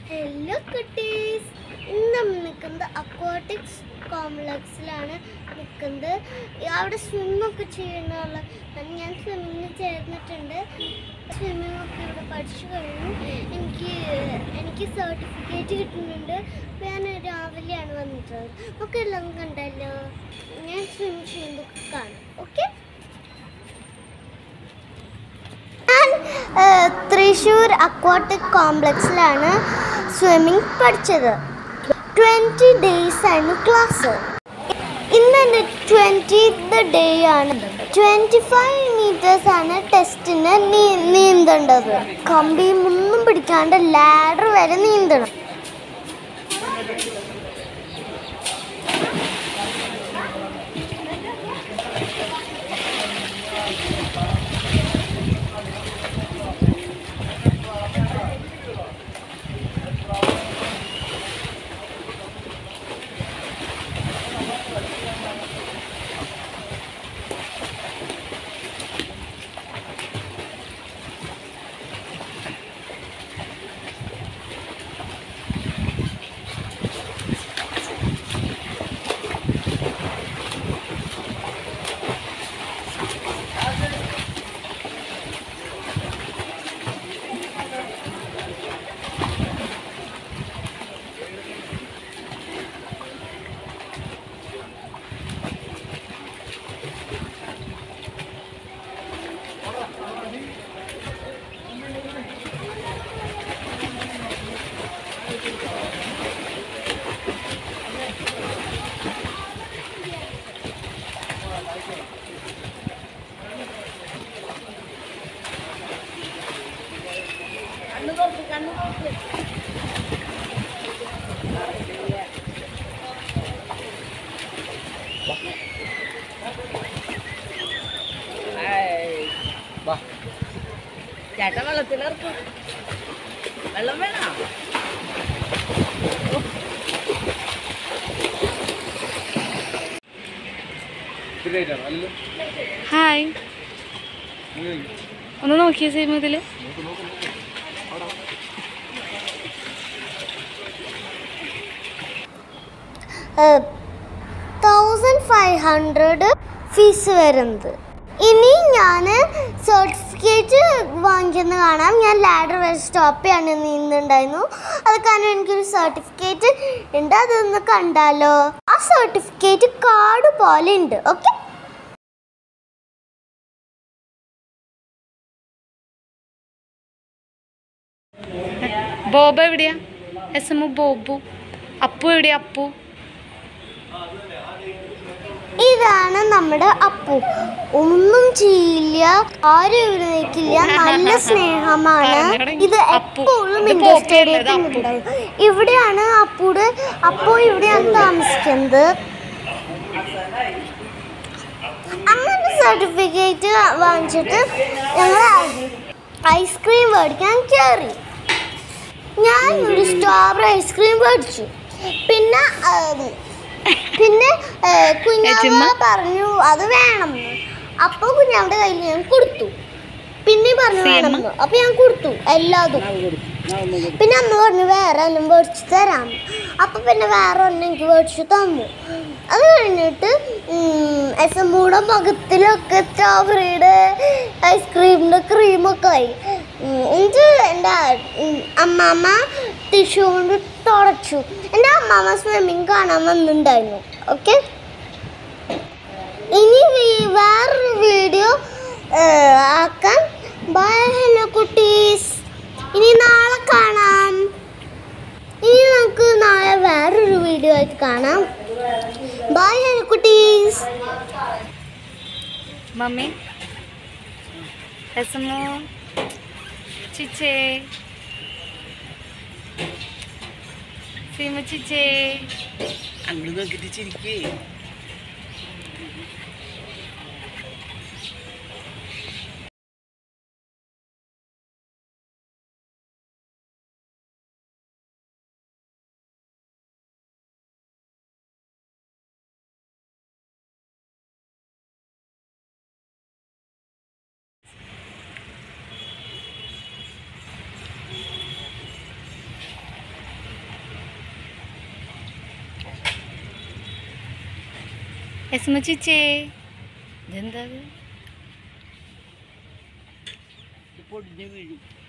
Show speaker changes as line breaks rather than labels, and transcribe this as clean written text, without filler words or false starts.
Hello cuties. ഇന്ന് നിൽക്കുന്നത് aquatic കോംപ്ലക്സിലാണ് നിൽക്കുന്നത്. അവിടെ സ്വിമ്മൊക്കെ ചെയ്യുന്നുള്ള ഞാൻ സ്വിമ്മിങ്ങിന് ചേർന്നിട്ടുണ്ട്. സ്വിമ്മിങ് ഒക്കെ ഇവിടെ പഠിച്ചു കഴിഞ്ഞു. എനിക്ക് സർട്ടിഫിക്കറ്റ് കിട്ടുന്നുണ്ട്. അപ്പോൾ ഞാൻ രാവിലെയാണ് വന്നിട്ടുള്ളത്. നമുക്ക് എല്ലാം കണ്ടല്ലോ. ഞാൻ സ്വിം ചെയ്യുമ്പോൾ കാണാം. ഓക്കെ, തൃശ്ശൂർ അക്വാട്ടിക് കോംപ്ലക്സിലാണ് സ്വിമ്മിങ് പഠിച്ചത്. 20 days ആയിരുന്നു ക്ലാസ്. ഇന്ന് എൻ്റെ 20th ഡേ ആണ്. 25 meters ആണ് ടെസ്റ്റിന് നീന്തേണ്ടത്. കമ്പിയും ഒന്നും പിടിക്കാണ്ട് ലാഡർ വരെ നീന്തണം.
ചേട്ടൻ വെള്ളത്തിലിറക്കും. വെള്ളം വേണോ? ഹായ്, ഒന്ന് നോക്കിയ സെയിം ഇതില്.
$1,500 ഫീസ് വരുന്നത്. ഇനി ഞാൻ സർട്ടിഫിക്കറ്റ് വാങ്ങിക്കുന്നത് കാണാം. ഞാൻ ലാഡർ വരെ സ്റ്റോപ്പ് ചെയ്യാൻ നീന്തുണ്ടായിരുന്നു. അത് കാരണം എനിക്കൊരു സർട്ടിഫിക്കറ്റ് ഉണ്ട്. അതൊന്ന് കണ്ടാലോ? ആ സർട്ടിഫിക്കറ്റ് കാർഡ് പോലെ ഉണ്ട്. ഓക്കെ,
ബോബ എവിടെയാ? എസ് ബോബു. അപ്പു എവിടെയാ? അപ്പു
ഇതാണ് നമ്മുടെ അപ്പു. ഒന്നും ചെയ്യില്ല, ആരും ഇവിടെ നിൽക്കില്ല, നല്ല സ്നേഹമാണ്. ഇത് എപ്പോഴും ഇവിടെയാണ് അപ്പു ഇവിടെയാണ് താമസിക്കുന്നത്. അങ്ങനെ സർട്ടിഫിക്കറ്റ് വാങ്ങിച്ചിട്ട് ഞങ്ങൾ ഐസ്ക്രീം മേടിക്കാൻ കയറി. ഞാൻ ഒരു സ്ട്രോബെറി ഐസ്ക്രീം മേടിച്ചു. പിന്നെ കുഞ്ഞാമ്മ പറഞ്ഞു അത് വേണമെന്ന്. അപ്പോൾ കുഞ്ഞാമ്മയുടെ കയ്യിൽ ഞാൻ കൊടുത്തു. പിന്നെ പറഞ്ഞു വേണമെന്ന്. അപ്പോൾ ഞാൻ കൊടുത്തു എല്ലാതും. പിന്നെ അമ്മ പറഞ്ഞു വേറെ എല്ലാം മേടിച്ച് തരാം. അപ്പം പിന്നെ വേറെ ഒന്നും എനിക്ക് മേടിച്ച് തന്നു. അത് കഴിഞ്ഞിട്ട് എസമ്മൂടെ മുഖത്തിലൊക്കെ സ്ട്രോബെറിയുടെ ഐസ്ക്രീമിൻ്റെ ക്രീമൊക്കെ ആയി. എന്നിട്ട് എൻ്റെ അമ്മാമ്മ ടിഷ്യൂ കൊണ്ട് തുടച്ചു. എൻ്റെ അമ്മാമ്മ സ്വിമ്മിങ് കാണാൻ വന്നിട്ടുണ്ടായിരുന്നു. ഓക്കെ, ഇനി വേറൊരു വീഡിയോ ആക്കാൻ. ബൈ. ഹലോ കുട്ടീസ്, ഇനി നാളെ കാണാം. ഇനി നമുക്ക് നാളെ വേറൊരു വീഡിയോ ആയിട്ട് കാണാം. ബൈ. ഹലോ കുട്ടീസ്.
മമ്മി എസ്മോ ചിച്ചേ സീമ ചിച്ചേ അങ്ങോട്ട് നോക്കിട്ട് ചിരിക്കേ. എസ്മ ചിച്ചേ ഇതെന്താ